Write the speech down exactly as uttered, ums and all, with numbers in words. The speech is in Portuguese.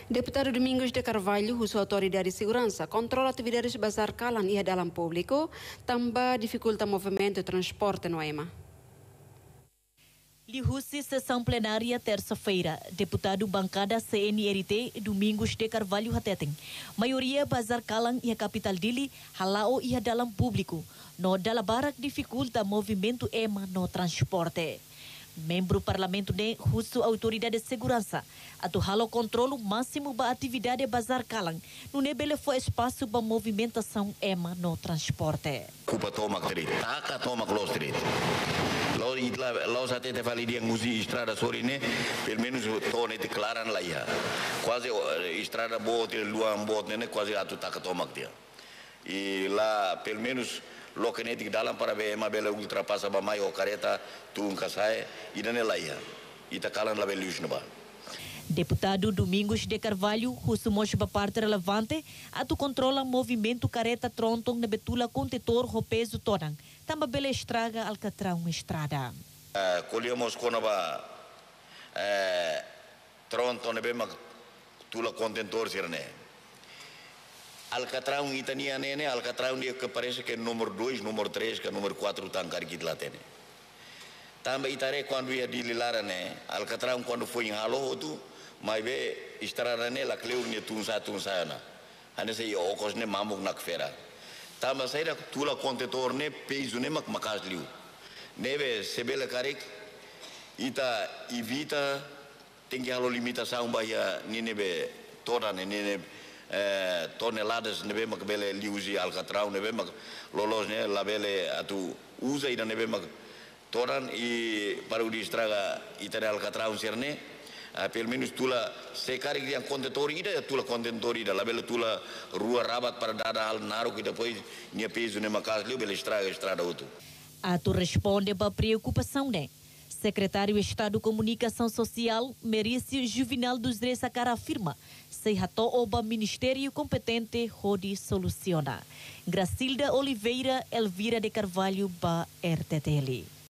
Deputado Domingos de Carvalho, usul autoridade de segurança, controla atividades bazar calan ia dalam público, também dificulta movimento e transporte no E M A. Lihusi sessão plenária terça-feira. Deputado bancada C N R T Domingos de Carvalho Hateteng. Maioria bazar calang ia capital dili halao ia dalam público. No dalabarak dificulta movimento E M A no transporte. Membro parlamento de Russo Autoridade de Segurança atu halo controlo máximo ba atividade bazar calang no nebele foi espaço ba movimentação E M A no transporte. Culpa toma street, taka toma close street. Lo itla lo sate te fali dia ngusi estrada sorine, pelo menos tone te claran lá ia. Quase estrada boa te luan boa né quase atu taka toma dia. E lá pelo menos lo que netik dalam para ver uma bela ultrapassa ba mai o careta tu um casai e dane lá ia. E ta calan lá belus no ba. Deputado Domingos de Carvalho, russo mosba parte relevante, atu controla movimento careta tronton na betula contetor ro peso torang. Tamba bela estraga alcatrão estrada. Uh, colhemos quando ba uh, tronton ne bema tula contentor sirne. Alcatrão itania nene, alcatrão dia que parece que é número dois, número três, que é número quatro tancar aqui lá tem. Também itare quando ia dililara né, alcatrão quando foi em halo tu, mas be estrada né, la cleu ne tunsa tunsa na. Ane sei o cos ne mamuk nak fera. Também saída tula contentor ne peso ne mak makas liu. Neve sebela karek ita evita tem que halo limitação bahia ni nebe toda ne ne eh, toneladas nebe mak bele liuzi alcatrão nebe mak lolos ne la bele atu usa ida nebe mak toran e para o distraga itare alcatrão serne uh, pelo menos tula se cari yang contentor ida tula contentor ida la bela tula rua rabat para dada al naro que depois nia peso ne makas liu bela estraga estrada outro. Atu responde para preocupação né. Secretário de Estado de Comunicação Social Merício Juvenal dos Reis Sacara afirma se ratou oba ministério competente rode soluciona. Gracilda Oliveira Elvira de Carvalho ba R T T L.